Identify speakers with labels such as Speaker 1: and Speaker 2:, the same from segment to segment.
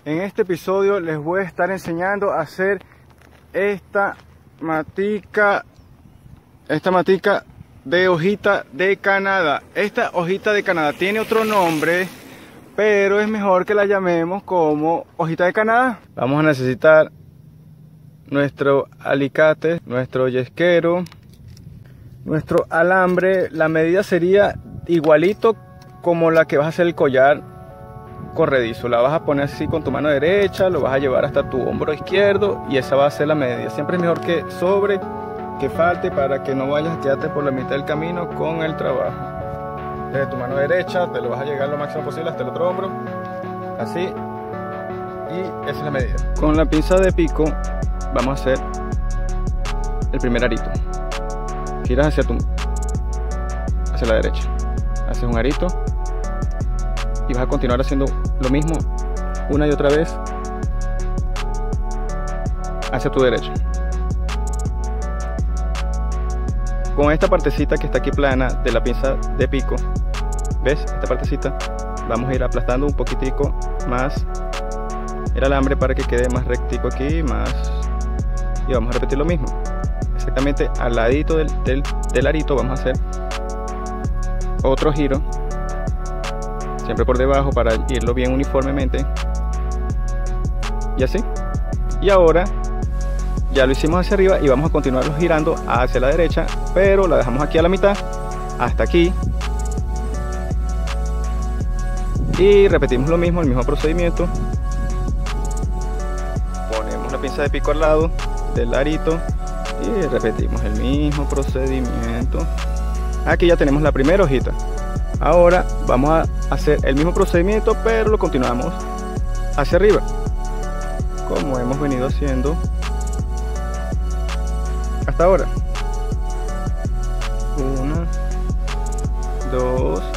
Speaker 1: En este episodio les voy a estar enseñando a hacer esta matica de hojita de Canadá. Esta hojita de Canadá tiene otro nombre, pero es mejor que la llamemos como hojita de Canadá. Vamos a necesitar nuestro alicate, nuestro yesquero, nuestro alambre. La medida sería igualito como la que vas a hacer el collar corredizo. La vas a poner así con tu mano derecha, lo vas a llevar hasta tu hombro izquierdo y esa va a ser la medida. Siempre es mejor que sobre que falte, para que no vayas a quedarte por la mitad del camino con el trabajo. Desde tu mano derecha te lo vas a llegar lo máximo posible hasta el otro hombro, así, y esa es la medida. Con la pinza de pico vamos a hacer el primer arito. Giras hacia la derecha, haces un arito y vas a continuar haciendo lo mismo una y otra vez hacia tu derecha. Con esta partecita que está aquí plana de la pinza de pico, ¿ves? Esta partecita, vamos a ir aplastando un poquitico más el alambre para que quede más rectico aquí, más, y vamos a repetir lo mismo. Exactamente al ladito del arito vamos a hacer otro giro, siempre por debajo para irlo bien uniformemente, y así. Y ahora ya lo hicimos hacia arriba y vamos a continuarlo girando hacia la derecha, pero la dejamos aquí a la mitad, hasta aquí, y repetimos lo mismo, el mismo procedimiento. Ponemos la pinza de pico al lado del arito y repetimos el mismo procedimiento. Aquí ya tenemos la primera hojita. Ahora vamos a hacer el mismo procedimiento, pero lo continuamos hacia arriba, como hemos venido haciendo hasta ahora. 1, 2,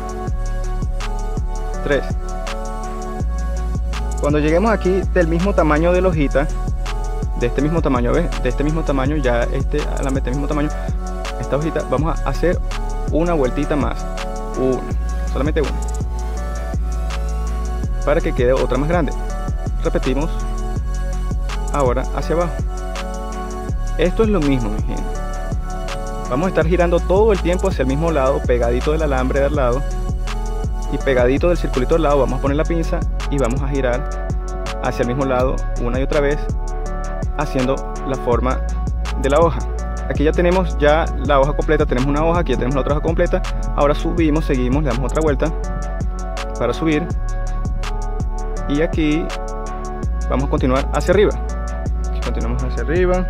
Speaker 1: 3. Cuando lleguemos aquí del mismo tamaño de la hojita, de este mismo tamaño, ¿ves? De este mismo tamaño, ya alambre del mismo tamaño, esta hojita, vamos a hacer una vueltita más, solamente una, para que quede otra más grande. Repetimos ahora hacia abajo. Esto es lo mismo, mi gente. Vamos a estar girando todo el tiempo hacia el mismo lado, pegadito del alambre del lado y pegadito del circulito del lado. Vamos a poner la pinza y vamos a girar hacia el mismo lado una y otra vez, haciendo la forma de la hoja. Aquí ya tenemos la hoja completa, tenemos una hoja, aquí ya tenemos la otra hoja completa. Ahora subimos, seguimos, le damos otra vuelta para subir, y aquí vamos a continuar hacia arriba. Aquí continuamos hacia arriba.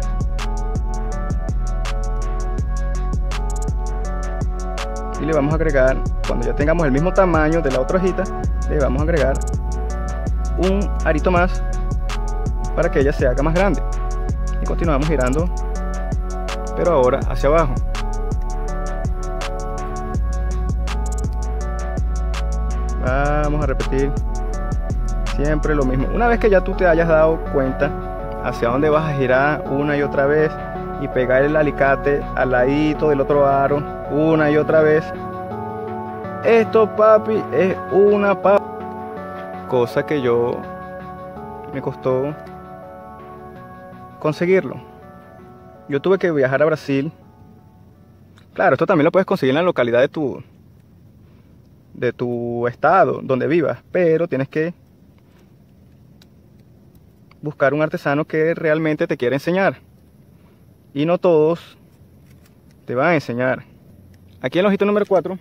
Speaker 1: Y le vamos a agregar, cuando ya tengamos el mismo tamaño de la otra hojita, le vamos a agregar un arito más para que ella se haga más grande. Y continuamos girando, pero ahora hacia abajo. Vamos a repetir siempre lo mismo. Una vez que ya tú te hayas dado cuenta hacia dónde vas a girar una y otra vez y pegar el alicate al ladito del otro aro una y otra vez, esto, papi, es una cosa que me costó conseguirlo. Yo tuve que viajar a Brasil. Claro, esto también lo puedes conseguir en la localidad de tu estado donde vivas, pero tienes que buscar un artesano que realmente te quiera enseñar, y no todos te van a enseñar. Aquí en la hojita número 4,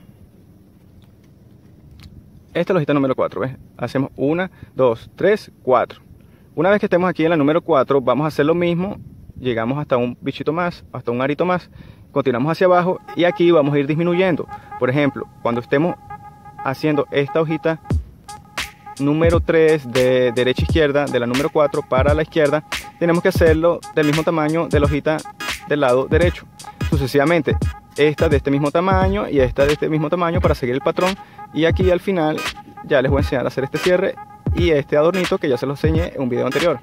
Speaker 1: esta es la hojita número 4, ¿ves? Hacemos 1, 2, 3, 4. Una vez que estemos aquí en la número 4, vamos a hacer lo mismo. Llegamos hasta un bichito más, hasta un arito más, continuamos hacia abajo y aquí vamos a ir disminuyendo. Por ejemplo, cuando estemos haciendo esta hojita número 3 de derecha a izquierda, de la número 4 para la izquierda, tenemos que hacerlo del mismo tamaño de la hojita del lado derecho. Sucesivamente, esta de este mismo tamaño y esta de este mismo tamaño para seguir el patrón. Y aquí al final ya les voy a enseñar a hacer este cierre y este adornito que ya se los enseñé en un video anterior.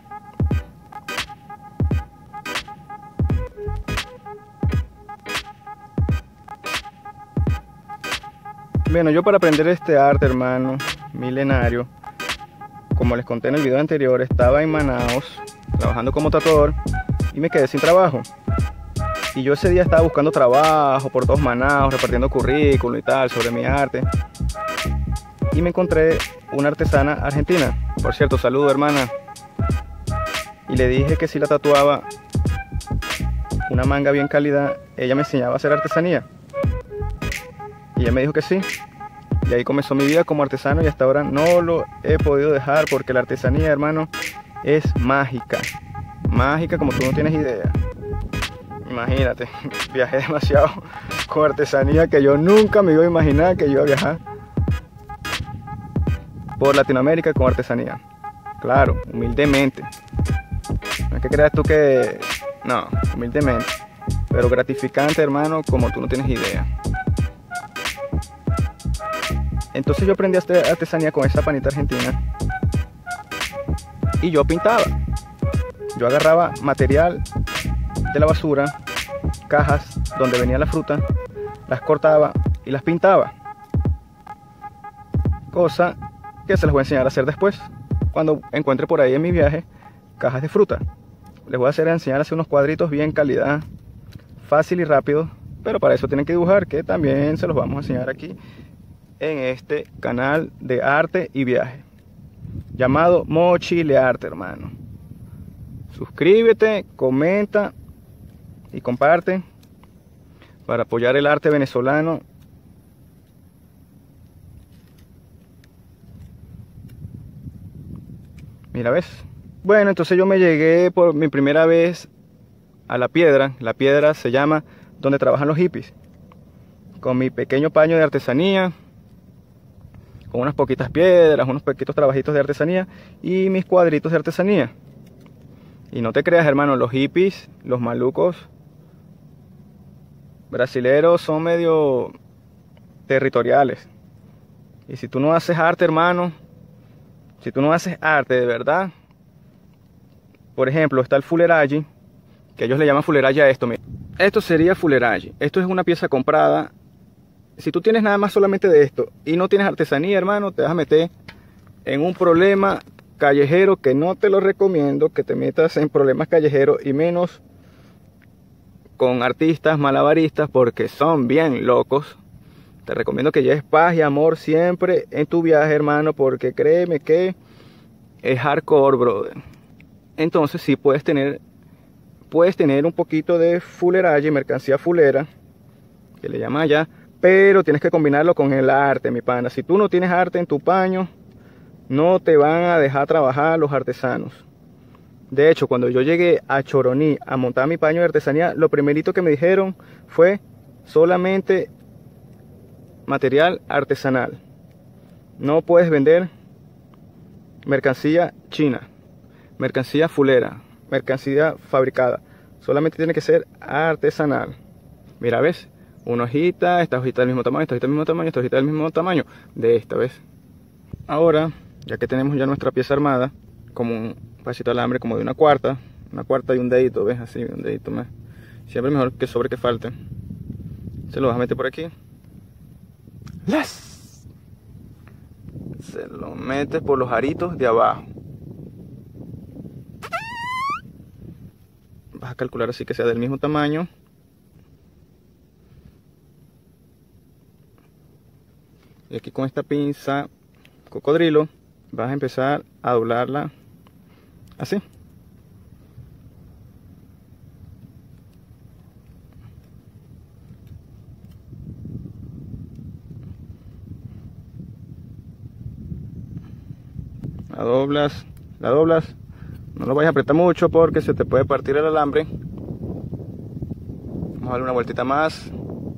Speaker 1: Bueno, yo para aprender este arte, hermano, milenario, como les conté en el video anterior, estaba en Manaos trabajando como tatuador y me quedé sin trabajo. Y yo ese día estaba buscando trabajo por todos Manaos, repartiendo currículum y tal sobre mi arte. Y me encontré una artesana argentina. Por cierto, saludo, hermana. Y le dije que si la tatuaba una manga bien cálida, ella me enseñaba a hacer artesanía. Y ella me dijo que sí. Y ahí comenzó mi vida como artesano y hasta ahora no lo he podido dejar porque la artesanía, hermano, es mágica. Mágica como tú no tienes idea. Imagínate, viajé demasiado con artesanía que yo nunca me iba a imaginar que yo iba a viajar por Latinoamérica con artesanía. Claro, humildemente. No es que creas tú que... No, humildemente. Pero gratificante, hermano, como tú no tienes idea. Entonces yo aprendí a hacer artesanía con esa panita argentina. Y yo pintaba. Yo agarraba material de la basura, cajas donde venía la fruta, las cortaba y las pintaba. Cosa que se les voy a enseñar a hacer después. Cuando encuentre por ahí en mi viaje cajas de fruta. Les voy a enseñar a hacer unos cuadritos bien calidad, fácil y rápido. Pero para eso tienen que dibujar, que también se los vamos a enseñar aquí en este canal de arte y viaje llamado Mochilearte, hermano. Suscríbete, comenta y comparte para apoyar el arte venezolano. Mira, ¿ves? Bueno, entonces yo me llegué por mi primera vez a La Piedra. La Piedra se llama donde trabajan los hippies. Con mi pequeño paño de artesanía, con unas poquitas piedras, unos poquitos trabajitos de artesanía y mis cuadritos de artesanía. Y no te creas, hermano, los hippies, los malucos brasileros son medio territoriales. Y si tú no haces arte, hermano, si tú no haces arte de verdad, por ejemplo, está el fuleragi, que ellos le llaman fuleragi a esto. Mira. Esto sería fuleragi. Esto es una pieza comprada. Si tú tienes nada más solamente de esto y no tienes artesanía, hermano, te vas a meter en un problema callejero que no te lo recomiendo, que te metas en problemas callejeros y menos con artistas malabaristas porque son bien locos. Te recomiendo que lleves paz y amor siempre en tu viaje, hermano, porque créeme que es hardcore, brother. Entonces sí puedes tener un poquito de fuleragi, mercancía fulera, que le llaman allá, pero tienes que combinarlo con el arte, mi pana. Si tú no tienes arte en tu paño, no te van a dejar trabajar los artesanos. De hecho, cuando yo llegué a Choroní a montar mi paño de artesanía, lo primerito que me dijeron fue solamente material artesanal. No puedes vender mercancía china, mercancía fulera, mercancía fabricada. Solamente tiene que ser artesanal. Mira, ¿ves? Una hojita, esta hojita del mismo tamaño, esta hojita del mismo tamaño, esta hojita del mismo tamaño de esta, ¿ves? Ahora, ya que tenemos ya nuestra pieza armada, como un pedacito de alambre como de una cuarta y un dedito, ¿ves? Así, un dedito más. Siempre mejor que sobre que falte. Se lo vas a meter por aquí. Se lo metes por los aritos de abajo. Vas a calcular así que sea del mismo tamaño. Y aquí con esta pinza cocodrilo vas a empezar a doblarla así. La doblas, no lo vayas a apretar mucho porque se te puede partir el alambre. Vamos a darle una vueltita más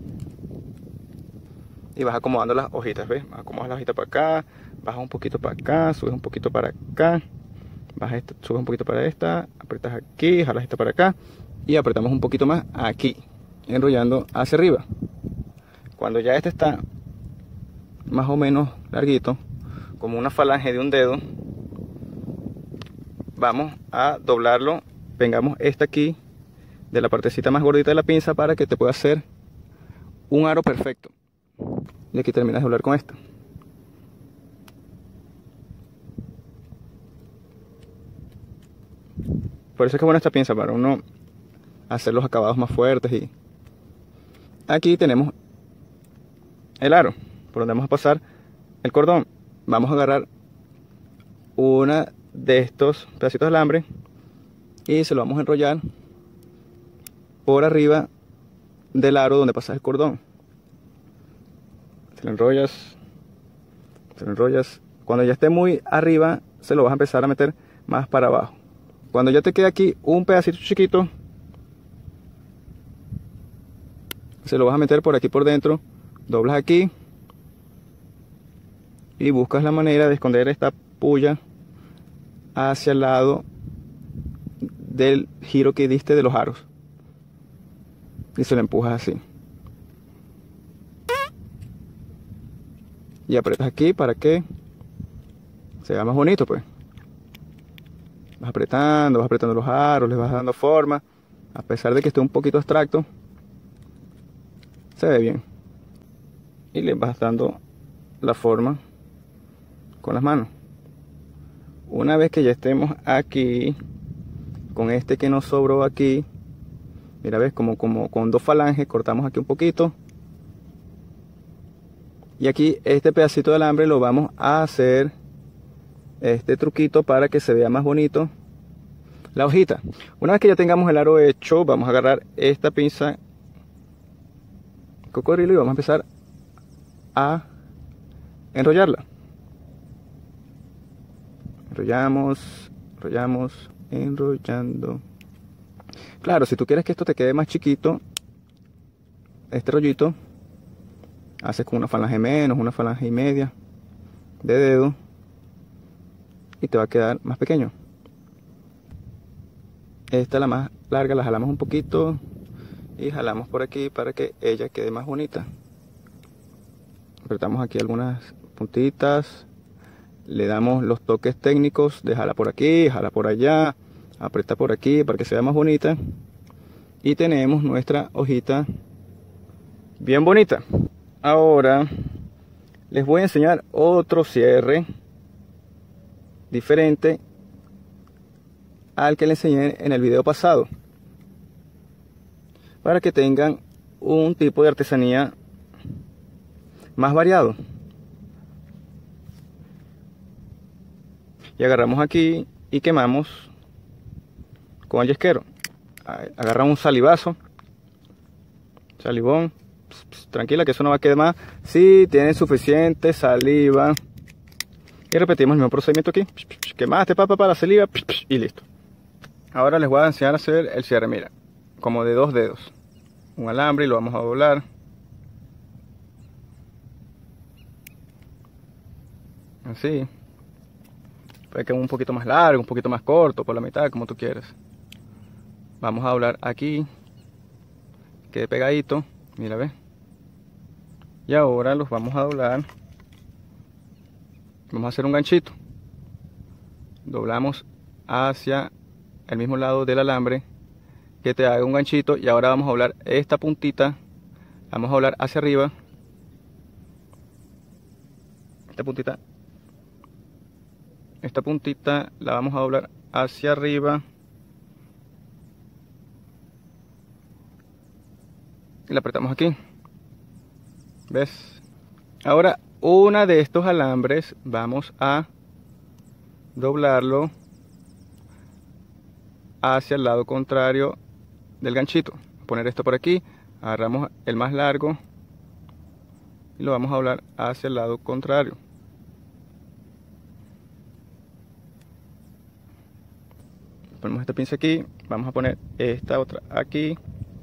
Speaker 1: y vas acomodando las hojitas, ¿ves? Acomodas la hojita para acá, bajas un poquito para acá, subes un poquito para acá, subes un poquito para esta, apretas aquí, jalas esta para acá y apretamos un poquito más aquí, enrollando hacia arriba. Cuando ya este está más o menos larguito, como una falange de un dedo, vamos a doblarlo, pegamos esta aquí de la partecita más gordita de la pinza para que te pueda hacer un aro perfecto. Y aquí terminas de doblar con esta. Por eso es que bueno esta pinza, para uno hacer los acabados más fuertes. Y aquí tenemos el aro, por donde vamos a pasar el cordón. Vamos a agarrar una de estos pedacitos de alambre y se lo vamos a enrollar por arriba del aro donde pasa el cordón. Se lo enrollas, cuando ya esté muy arriba se lo vas a empezar a meter más para abajo. Cuando ya te quede aquí un pedacito chiquito, se lo vas a meter por aquí por dentro, doblas aquí y buscas la manera de esconder esta puya hacia el lado del giro que diste de los aros y se lo empujas así y aprietas aquí para que se vea más bonito. Pues vas apretando los aros, les vas dando forma, a pesar de que esté un poquito abstracto, se ve bien y le vas dando la forma con las manos. Una vez que ya estemos aquí con este que nos sobró aquí, mira, ves, como con dos falanges cortamos aquí un poquito y aquí este pedacito de alambre lo vamos a hacer este truquito para que se vea más bonito la hojita. Una vez que ya tengamos el aro hecho, vamos a agarrar esta pinza cocodrilo y vamos a empezar a enrollarla. Enrollando. Claro, si tú quieres que esto te quede más chiquito, este rollito, haces con una falange menos, una falange y media de dedo y te va a quedar más pequeño. Esta, la más larga, la jalamos un poquito y jalamos por aquí para que ella quede más bonita. Apretamos aquí algunas puntitas, le damos los toques técnicos de jala por aquí, jala por allá, aprieta por aquí para que sea más bonita y tenemos nuestra hojita bien bonita. Ahora les voy a enseñar otro cierre diferente al que les enseñé en el video pasado, para que tengan un tipo de artesanía más variado. Y agarramos aquí y quemamos con el yesquero. Agarramos un salivazo, salivón. Tranquila que eso no va a quedar más. Si tienen suficiente saliva. Y repetimos el mismo procedimiento aquí. Quemaste para la saliva y listo. Ahora les voy a enseñar a hacer el cierre. Mira, como de 2 dedos. Un alambre y lo vamos a doblar. Así. Puede que un poquito más largo, un poquito más corto, por la mitad, como tú quieras. Vamos a doblar aquí. Quede pegadito. Mira, ve. Y ahora los vamos a doblar. Vamos a hacer un ganchito. Doblamos hacia el mismo lado del alambre que te haga un ganchito. Y ahora vamos a doblar esta puntita. Vamos a doblar hacia arriba. Esta puntita la vamos a doblar hacia arriba. Y la apretamos aquí. ¿Ves? Ahora una de estos alambres vamos a doblarlo hacia el lado contrario del ganchito. Poner esto por aquí, agarramos el más largo y lo vamos a doblar hacia el lado contrario. Ponemos esta pinza aquí, vamos a poner esta otra aquí.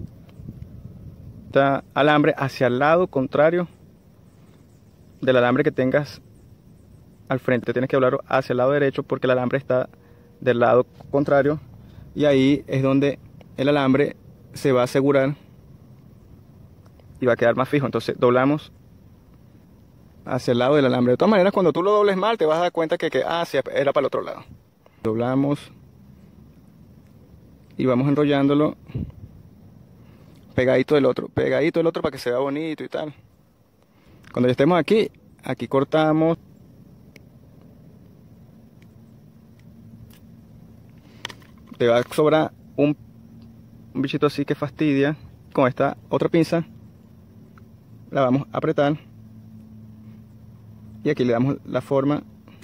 Speaker 1: Esta alambre hacia el lado contrario del alambre que tengas al frente. Tienes que doblarlo hacia el lado derecho porque el alambre está del lado contrario. Y ahí es donde el alambre se va a asegurar y va a quedar más fijo. Entonces doblamos hacia el lado del alambre. De todas maneras, cuando tú lo dobles mal, te vas a dar cuenta que sí, era para el otro lado. Doblamos y vamos enrollándolo pegadito del otro para que se vea bonito y tal. Cuando ya estemos aquí cortamos. te va a sobrar un bichito así que fastidia. Con esta otra pinza la vamos a apretar y aquí le damos la forma.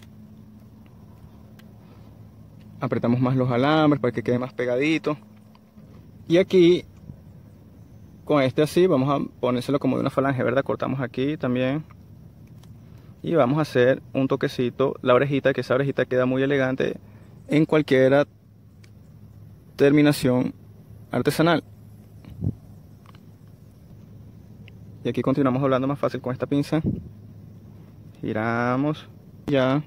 Speaker 1: Apretamos más los alambres para que quede más pegadito. Y aquí con este así vamos a ponérselo como de una falange, ¿verdad? Cortamos aquí también y vamos a hacer un toquecito la orejita, que esa orejita queda muy elegante en cualquier terminación artesanal. Y aquí continuamos doblando más fácil con esta pinza. Giramos. Ya.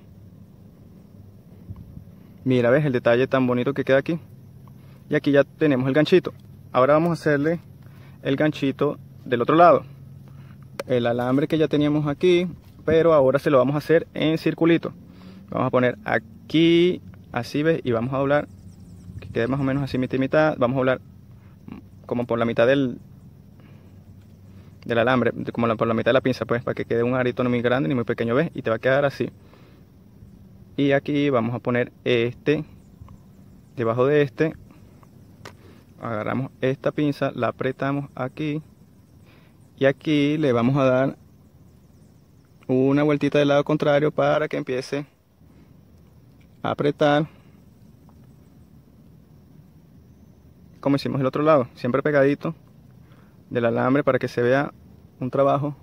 Speaker 1: Mira, ¿ves el detalle tan bonito que queda aquí? Y aquí ya tenemos el ganchito. Ahora vamos a hacerle el ganchito del otro lado. El alambre que ya teníamos aquí, pero ahora se lo vamos a hacer en circulito. Vamos a poner aquí, así, ¿ves? Y vamos a doblar, que quede más o menos así mitad y mitad. Vamos a doblar como por la mitad del alambre, como por la mitad de la pinza, pues, para que quede un arito no muy grande ni muy pequeño, ¿ves? Y te va a quedar así. Y aquí vamos a poner este, debajo de este, agarramos esta pinza, la apretamos aquí, y aquí le vamos a dar una vueltita del lado contrario para que empiece a apretar, como hicimos el otro lado, siempre pegadito del alambre para que se vea un trabajo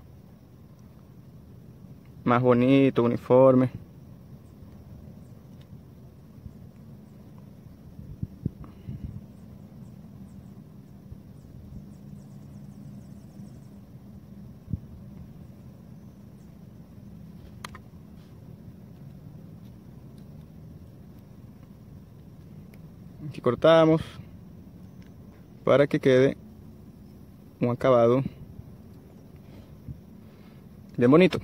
Speaker 1: más bonito, uniforme. Aquí cortamos para que quede un acabado bien bonito.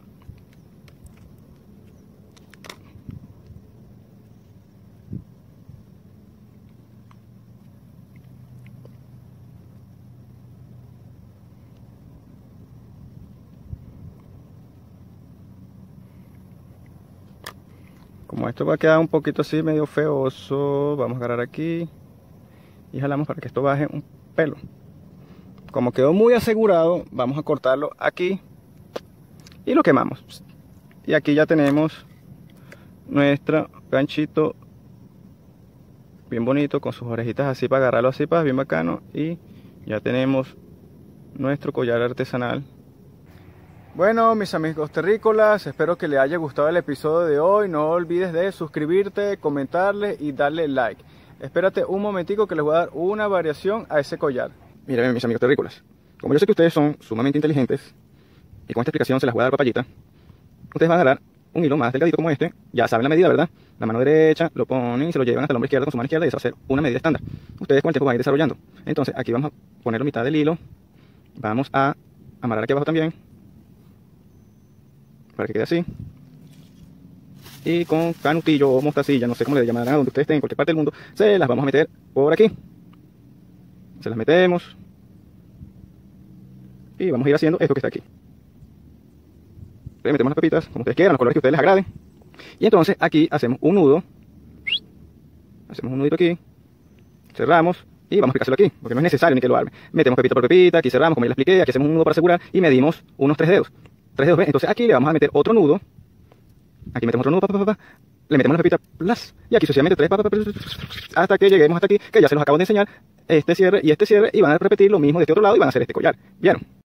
Speaker 1: Como esto va a quedar un poquito así medio feoso, vamos a agarrar aquí y jalamos para que esto baje un pelo. Como quedó muy asegurado, vamos a cortarlo aquí y lo quemamos. Y aquí ya tenemos nuestro ganchito bien bonito con sus orejitas así para agarrarlo así, para bien bacano. Y ya tenemos nuestro collar artesanal. Bueno, mis amigos terrícolas, espero que les haya gustado el episodio de hoy. No olvides de suscribirte, comentarle y darle like. Espérate un momentico que les voy a dar una variación a ese collar. Miren, mis amigos terrícolas, como yo sé que ustedes son sumamente inteligentes y con esta explicación se las voy a dar papayita, ustedes van a agarrar un hilo más delgadito como este. Ya saben la medida, ¿verdad? La mano derecha lo ponen y se lo llevan hasta el hombro izquierdo con su mano izquierda, y eso va a ser una medida estándar. Ustedes con el tiempo van a ir desarrollando. Entonces aquí vamos a poner la mitad del hilo, vamos a amarrar aquí abajo también para que quede así, y con canutillo o mostacilla, no sé cómo le llamarán a donde ustedes estén, en cualquier parte del mundo, se las vamos a meter por aquí. Se las metemos y vamos a ir haciendo esto que está aquí. Le metemos las pepitas como ustedes quieran, los colores que a ustedes les agraden, y entonces aquí hacemos un nudo, hacemos un nudito aquí, cerramos y vamos a aplicárselo aquí, porque no es necesario ni que lo arme. Metemos pepita por pepita, aquí cerramos como ya les expliqué, aquí hacemos un nudo para asegurar y medimos unos 3 dedos. 3 dedos, ¿ven? Entonces aquí le vamos a meter otro nudo. Aquí metemos otro nudo, le metemos la pepita, y aquí sucesivamente 3, hasta que lleguemos hasta aquí, que ya se los acabo de enseñar, este cierre, y van a repetir lo mismo de este otro lado y van a hacer este collar. ¿Vieron?